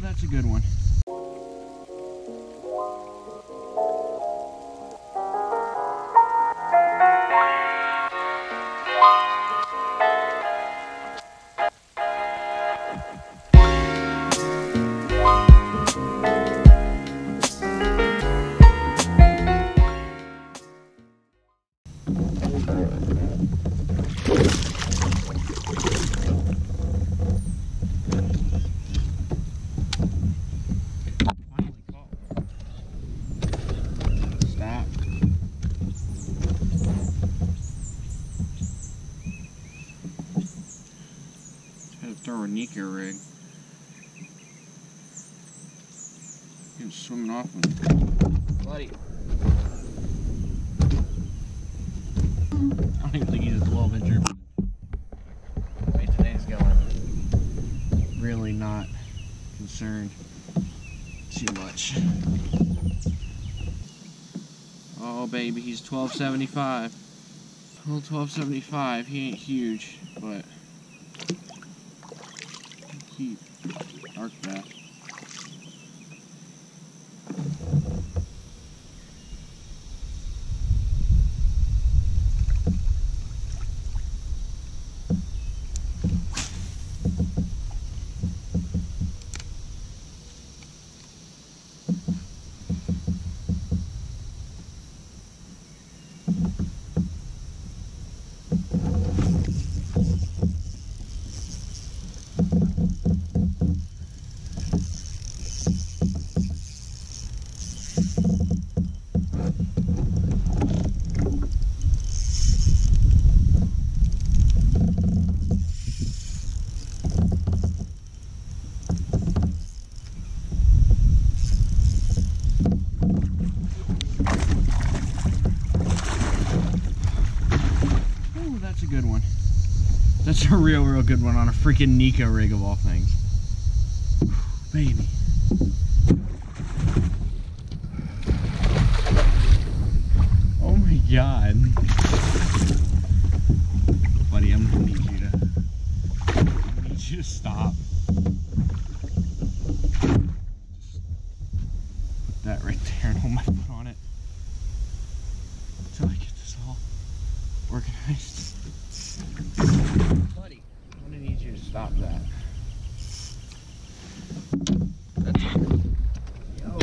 that's a good one. Throw a Nika rig. He was swimming off with me. Buddy. I don't even think he's a 12-incher. The way today's going, really not concerned too much. Oh baby, he's 1275. Little 1275. He ain't huge, but cute. Dark bass. That's a good one. That's a real good one on a freaking Nika rig of all things. Baby. Oh my god. Buddy, I'm gonna need you to stop. Just put that right there and hold my foot on it until I get this all organized. Buddy, I'm gonna need you to stop that. That's it. Yo.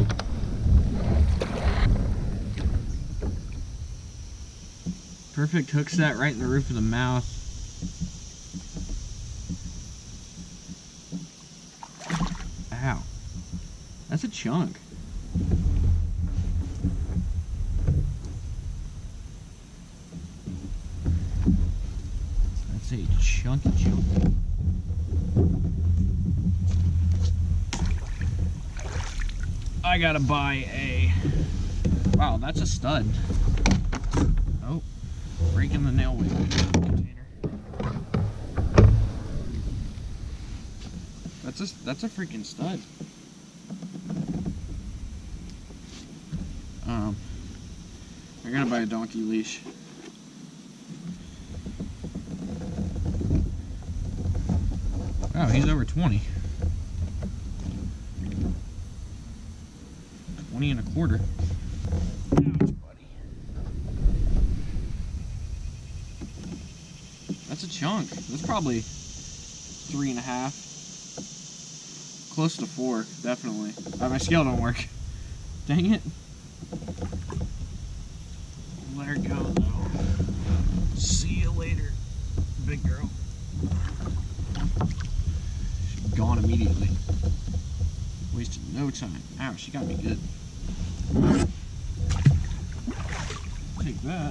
Perfect hook set right in the roof of the mouth. Ow. That's a chunk. That's a chunky chunk. I gotta buy a... Wow, that's a stud. Oh, breaking the nail weight container. That's a freaking stud. I gotta buy a donkey leash. Oh, he's over 20. 20 and a quarter. Ouch, buddy. That's a chunk. That's probably 3.5. Close to 4, definitely. My scale don't work. Dang it. Let her go, though. See you later, big girl. She's gone immediately. Wasted no time. Ow, she got me good. Take that.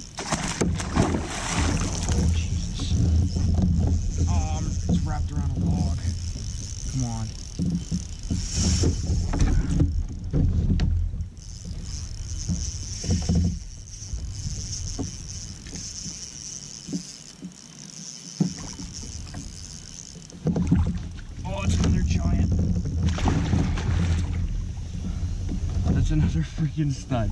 Wrapped around a wall. That's another freaking stud.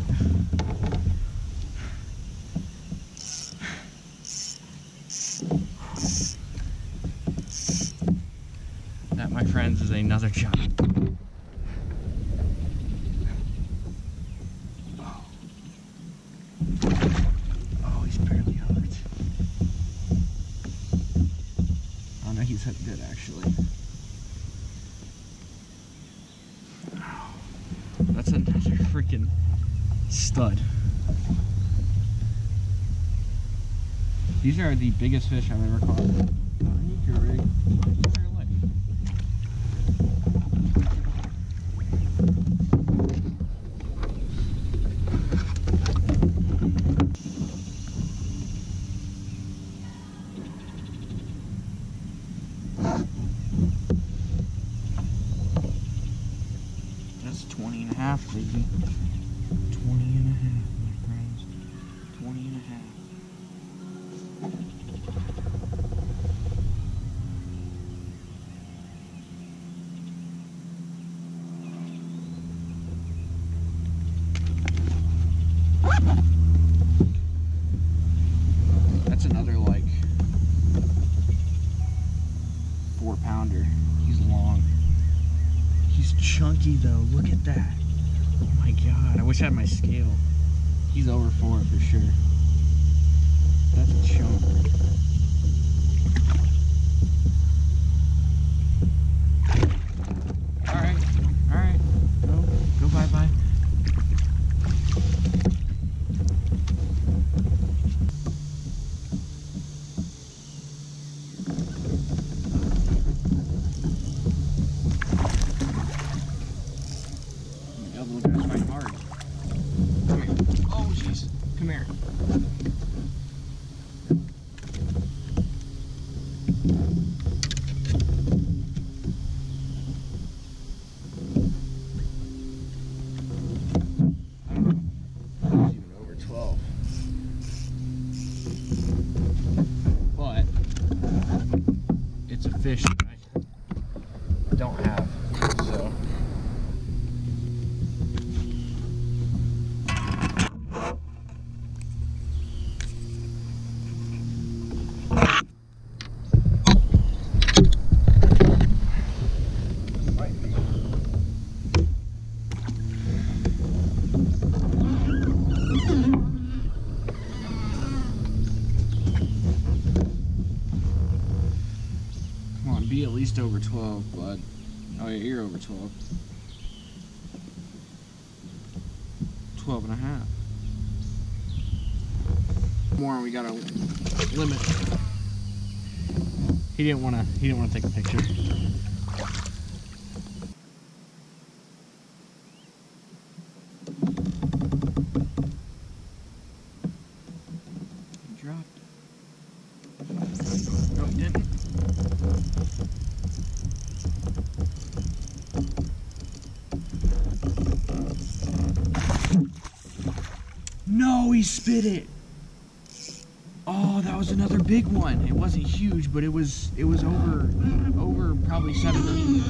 That, my friends, is another chop. Oh, he's barely hooked. Oh no, he's hooked good actually. That's another freaking stud. These are the biggest fish I've ever caught on a Eco rig in my entire life. That's 20 and a half, baby. 20 and a half, my friends. 20 and a half. That's another like 4-pounder. He's long. He's chunky though. Look at that. Oh my god. I wish I had my scale. He's over 4 for sure. That's a chunk. Alright. Alright. Go bye-bye. The other little guy's fighting hard. Come here. Oh, jeez. Come here. He's even over 12. But it's a fish that I don't have, so. Come on, be at least over 12, bud. Oh yeah, you're over 12. 12 and a half. More, and we got a limit. He didn't want to take a picture. He dropped. No, he didn't. No, he spit it. Oh, that was another big one. It wasn't huge, but it was over probably 17.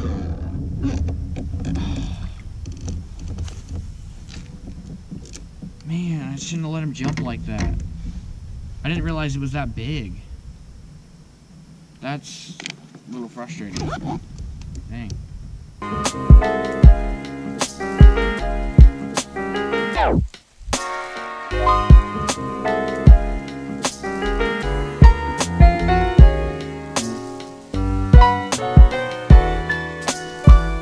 Man, I shouldn't have let him jump like that. I didn't realize it was that big. That's a little frustrating. Dang.